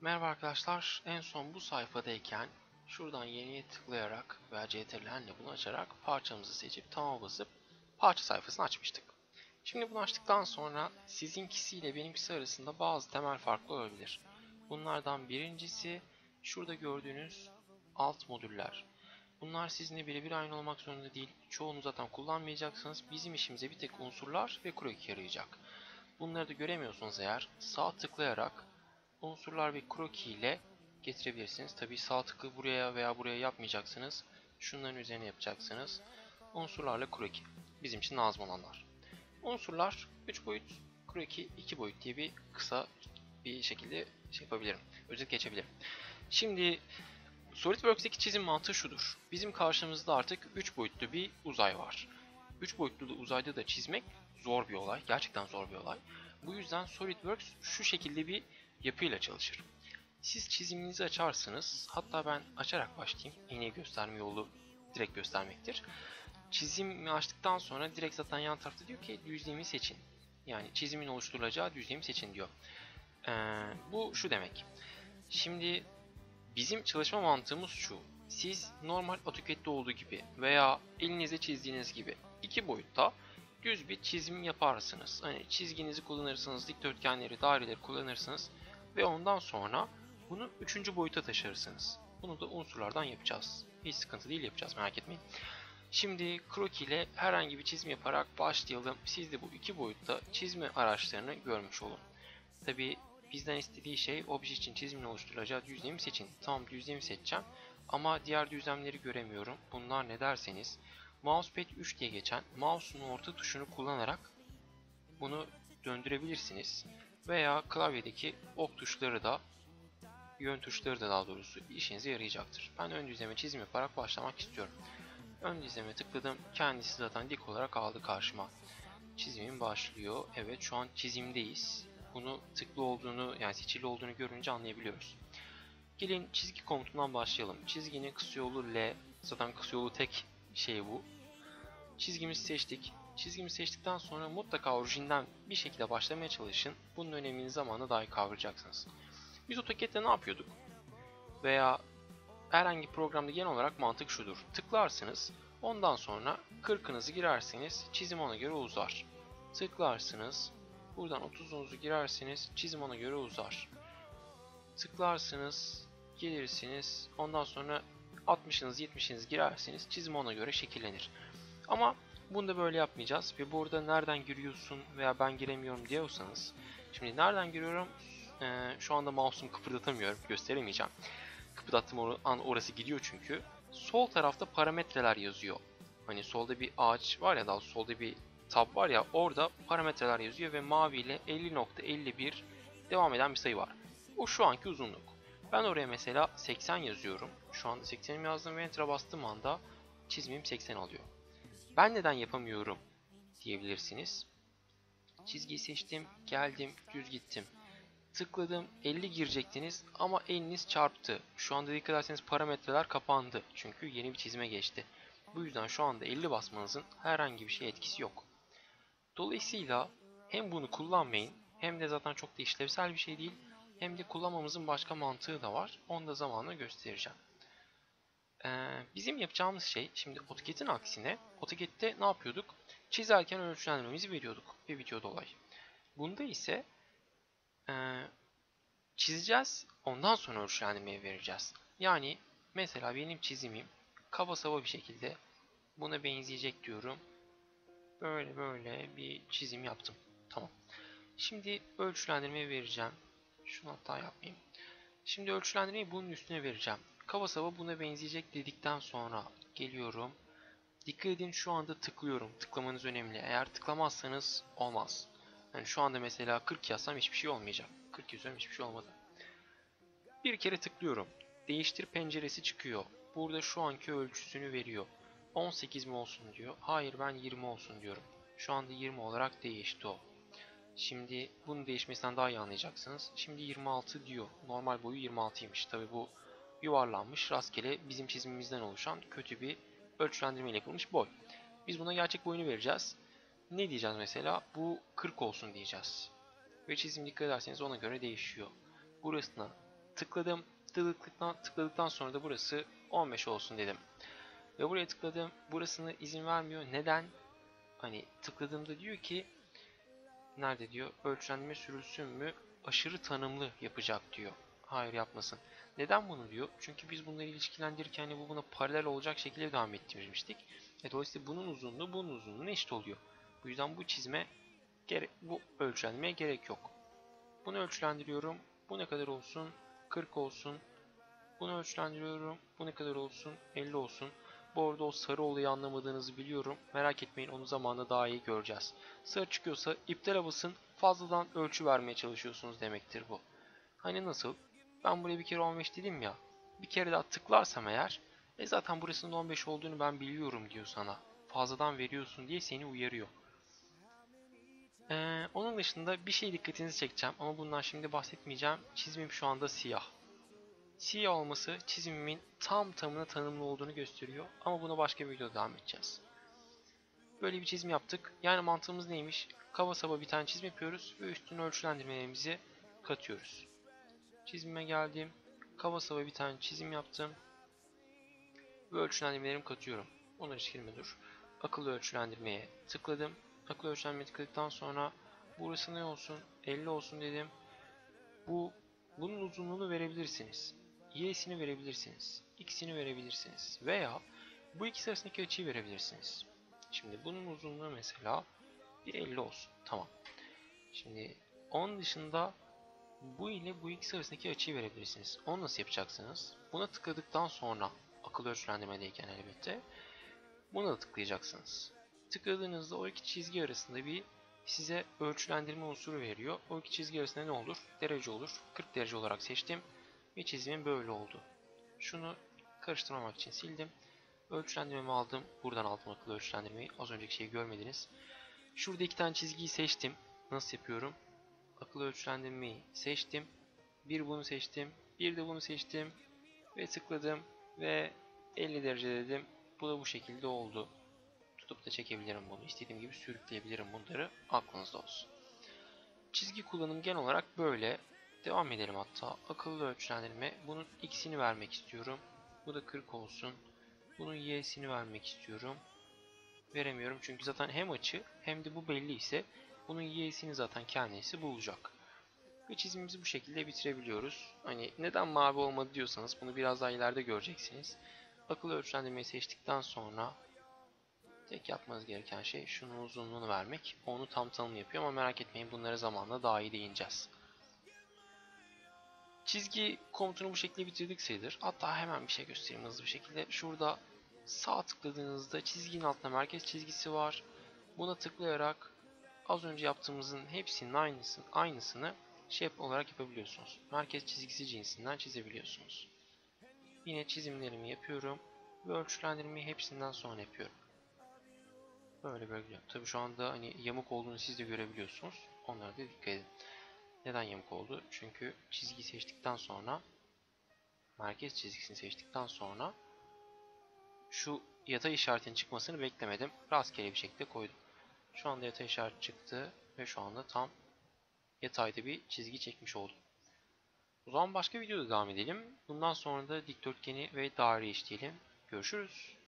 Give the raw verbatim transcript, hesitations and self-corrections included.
Merhaba arkadaşlar. En son bu sayfadayken şuradan yeniye tıklayarak veya Ctrl ile bunu açarak parçamızı seçip tamam basıp parça sayfasını açmıştık. Şimdi bunu açtıktan sonra sizinkisiyle benimkisi arasında bazı temel farklar olabilir. Bunlardan birincisi şurada gördüğünüz alt modüller. Bunlar sizinle birebir aynı olmak zorunda değil. Çoğunu zaten kullanmayacaksınız. Bizim işimize bir tek unsurlar ve kroki yarayacak. Bunları da göremiyorsunuz eğer sağ tıklayarak unsurlar ve kroki ile getirebilirsiniz. Tabii sağ tıklı buraya veya buraya yapmayacaksınız. Şunların üzerine yapacaksınız. Unsurlarla kroki. Bizim için lazım olanlar. Unsurlar üç boyut, kroki iki boyut diye bir kısa bir şekilde şey yapabilirim. Özet geçebilirim. Şimdi SolidWorks'teki çizim mantığı şudur. Bizim karşımızda artık üç boyutlu bir uzay var. üç boyutlu uzayda da çizmek zor bir olay. Gerçekten zor bir olay. Bu yüzden SolidWorks şu şekilde bir yapıyla çalışır. Siz çiziminizi açarsınız. Hatta ben açarak başlayayım. En iyi gösterme yolu direkt göstermektir. Çizimi açtıktan sonra direkt zaten yan tarafta diyor ki düzlemi seçin. Yani çizimin oluşturulacağı düzlemi seçin diyor. Ee, bu şu demek. Şimdi bizim çalışma mantığımız şu. Siz normal AutoCAD'de olduğu gibi veya elinizde çizdiğiniz gibi iki boyutta düz bir çizim yaparsınız. Hani çizginizi kullanırsınız, dikdörtgenleri, daireleri kullanırsınız ve ondan sonra bunu üçüncü boyuta taşırırsınız. Bunu da unsurlardan yapacağız. Hiç sıkıntı değil, yapacağız, merak etmeyin. Şimdi kroki ile herhangi bir çizim yaparak başlayalım. Siz de bu iki boyutta çizme araçlarını görmüş olun. Tabi bizden istediği şey obje için çizimin oluşturulacağı düzlemi seçin. Tamam, düzlemi seçeceğim ama diğer düzlemleri göremiyorum. Bunlar ne derseniz mousepad üç diye geçen mouse'un orta tuşunu kullanarak bunu döndürebilirsiniz. Veya klavyedeki ok tuşları da yön tuşları da daha doğrusu işinize yarayacaktır. Ben ön düzleme çizim yaparak başlamak istiyorum. Ön düzleme tıkladım. Kendisi zaten dik olarak aldı karşıma. Çizimim başlıyor. Evet, şu an çizimdeyiz. Bunu tıklı olduğunu, yani seçili olduğunu görünce anlayabiliyoruz. Gelin çizgi komutundan başlayalım. Çizginin kısa yolu L. Zaten kısa yolu tek şey bu. Çizgimizi seçtik. Çizgimizi seçtikten sonra mutlaka orijinden bir şekilde başlamaya çalışın. Bunun önemini zamanla daha iyi kavrayacaksınız. Biz AutoCAD'de ne yapıyorduk? Veya herhangi bir programda genel olarak mantık şudur. Tıklarsınız. Ondan sonra kırkınızı girersiniz. Çizim ona göre uzar. Tıklarsınız. Buradan otuzunuzu girersiniz. Çizim ona göre uzar. Tıklarsınız. Gelirsiniz. Ondan sonra altmışınız yetmişiniz girersiniz. Çizim ona göre şekillenir. Ama bunu da böyle yapmayacağız. Ve burada nereden giriyorsun veya ben giremiyorum diyorsanız. Şimdi nereden giriyorum? Ee, şu anda mouse'umu kıpırdatamıyorum. Gösteremeyeceğim. Kıpırdattığım an orası gidiyor çünkü. Sol tarafta parametreler yazıyor. Hani solda bir ağaç var ya, daha solda bir tab var ya, orada parametreler yazıyor ve mavi ile elli nokta elli bir devam eden bir sayı var. O şu anki uzunluk. Ben oraya mesela seksen yazıyorum. Şu anda seksenimi yazdım ve enter'a bastığım anda çizimim seksen alıyor. Ben neden yapamıyorum diyebilirsiniz. Çizgiyi seçtim, geldim, düz gittim. Tıkladım, elli girecektiniz ama eliniz çarptı. Şu anda dikkat ederseniz parametreler kapandı. Çünkü yeni bir çizime geçti. Bu yüzden şu anda elli basmanızın herhangi bir şeye etkisi yok. Dolayısıyla hem bunu kullanmayın, hem de zaten çok da işlevsel bir şey değil, hem de kullanmamızın başka mantığı da var. Onu da zamanla göstereceğim. Ee, bizim yapacağımız şey, şimdi AutoCAD'in aksine, AutoCAD'de ne yapıyorduk? Çizerken ölçülendirmemizi veriyorduk ve bitiyordu olay. Bunda ise ee, çizeceğiz, ondan sonra ölçülendirmeye vereceğiz. Yani mesela benim çizimim kaba saba bir şekilde buna benzeyecek diyorum. Böyle böyle bir çizim yaptım. Tamam. Şimdi ölçülendirmeyi vereceğim. Şunu hatta yapmayayım. Şimdi ölçülendirmeyi bunun üstüne vereceğim. Kaba saba buna benzeyecek dedikten sonra geliyorum. Dikkat edin, şu anda tıklıyorum. Tıklamanız önemli. Eğer tıklamazsanız olmaz. Yani şu anda mesela kırk yazsam hiçbir şey olmayacak. kırk yazıyorum, hiçbir şey olmadı. Bir kere tıklıyorum. Değiştir penceresi çıkıyor. Burada şu anki ölçüsünü veriyor. on sekiz mi olsun diyor. Hayır, ben yirmi olsun diyorum. Şu anda yirmi olarak değişti o. Şimdi bunun değişmesinden daha iyi anlayacaksınız. Şimdi yirmi altı diyor. Normal boyu yirmi altıymış. Tabi bu yuvarlanmış, rastgele bizim çizimimizden oluşan kötü bir ölçülendirme ile yapılmış boy. Biz buna gerçek boyunu vereceğiz. Ne diyeceğiz mesela? Bu kırk olsun diyeceğiz. Ve çizim dikkat ederseniz ona göre değişiyor. Burasına tıkladım. Tıkladıktan, tıkladıktan sonra da burası on beş olsun dedim. Ve buraya tıkladım. Burasını izin vermiyor. Neden? Hani tıkladığımda diyor ki nerede diyor? Ölçülendirme sürülsün mü? Aşırı tanımlı yapacak diyor. Hayır, yapmasın. Neden bunu diyor? Çünkü biz bunları ilişkilendirirken hani bu buna paralel olacak şekilde devam ettirmiştik. E, dolayısıyla bunun uzunluğu bunun uzunluğuna eşit oluyor. Bu yüzden bu çizme gere bu ölçülendirmeye gerek yok. Bunu ölçülendiriyorum. Bu ne kadar olsun? kırk olsun. Bunu ölçülendiriyorum. Bu ne kadar olsun? elli olsun. Bu arada o sarı olayı anlamadığınızı biliyorum. Merak etmeyin, onu zamanla daha iyi göreceğiz. Sarı çıkıyorsa iptale basın. Fazladan ölçü vermeye çalışıyorsunuz demektir bu. Hani nasıl? Ben buraya bir kere on beş dedim ya. Bir kere daha tıklarsam eğer, e zaten burasının on beş olduğunu ben biliyorum diyor sana. Fazladan veriyorsun diye seni uyarıyor. Ee, onun dışında bir şey dikkatinizi çekeceğim ama bundan şimdi bahsetmeyeceğim. Çizimim şu anda siyah. Siyah olması çizimimin tam tamına tanımlı olduğunu gösteriyor ama buna başka bir videoda devam edeceğiz. Böyle bir çizim yaptık. Yani mantığımız neymiş? Kaba saba bir tane çizim yapıyoruz ve üstüne ölçülendirmelerimizi katıyoruz. Çizime geldim. Kaba saba bir tane çizim yaptım ve ölçülendirmelerimi katıyorum. Onlar hiç girme dur. Akıllı ölçülendirmeye tıkladım. Akıllı ölçülendirmeye tıkladıktan sonra burası ne olsun? elli olsun dedim. Bu bunun uzunluğunu verebilirsiniz. Y'sini verebilirsiniz. X'ini verebilirsiniz. Veya bu ikisi arasındaki açıyı verebilirsiniz. Şimdi bunun uzunluğu mesela bir elli olsun. Tamam. Şimdi onun dışında bu ile bu ikisi arasındaki açıyı verebilirsiniz. Onu nasıl yapacaksınız? Buna tıkladıktan sonra akıllı ölçülendirmedeyken elbette buna da tıklayacaksınız. Tıkladığınızda o iki çizgi arasında bir size ölçülendirme unsuru veriyor. O iki çizgi arasında ne olur? Derece olur. kırk derece olarak seçtim ve çizimim böyle oldu. Şunu karıştırmamak için sildim. Ölçülendirmemi aldım. Buradan aldım akıllı ölçülendirmeyi. Az önceki şeyi görmediniz. Şurada iki tane çizgiyi seçtim. Nasıl yapıyorum? Akıllı ölçülendirmeyi seçtim. Bir bunu seçtim. Bir de bunu seçtim. Ve tıkladım. Ve elli derece dedim. Bu da bu şekilde oldu. Tutup da çekebilirim bunu. İstediğim gibi sürükleyebilirim bunları. Aklınızda olsun. Çizgi kullanım genel olarak böyle. Devam edelim hatta. Akıllı ölçülendirme. Bunun x'ini vermek istiyorum. Bu da kırk olsun. Bunun y'sini vermek istiyorum. Veremiyorum çünkü zaten hem açı hem de bu belli ise bunun y'sini zaten kendisi bulacak. Ve çizimimizi bu şekilde bitirebiliyoruz. Hani neden mavi olmadı diyorsanız bunu biraz daha ileride göreceksiniz. Akıllı ölçülendirmeyi seçtikten sonra tek yapmanız gereken şey şunun uzunluğunu vermek. Onu tam tanım yapıyor ama merak etmeyin, bunlara zamanla daha iyi değineceğiz. Çizgi komutunu bu şekilde bitirdik sayılır. Hatta hemen bir şey göstereyim hızlı bir şekilde. Şurada sağ tıkladığınızda çizginin altında merkez çizgisi var. Buna tıklayarak az önce yaptığımızın hepsinin aynısını, aynısını shape olarak yapabiliyorsunuz. Merkez çizgisi cinsinden çizebiliyorsunuz. Yine çizimlerimi yapıyorum ve ölçülendirmeyi hepsinden sonra yapıyorum. Böyle böyle. Tabii şu anda hani yamuk olduğunu siz de görebiliyorsunuz. Onlara da dikkat edin. Neden yamuk oldu? Çünkü çizgiyi seçtikten sonra merkez çizgisini seçtikten sonra şu yatay işaretin çıkmasını beklemedim. Rastgele bir şekilde koydum. Şu anda yatay işaret çıktı ve şu anda tam yatayda bir çizgi çekmiş oldum. O zaman başka videoda devam edelim. Bundan sonra da dikdörtgeni ve daireyi işleyelim. Görüşürüz.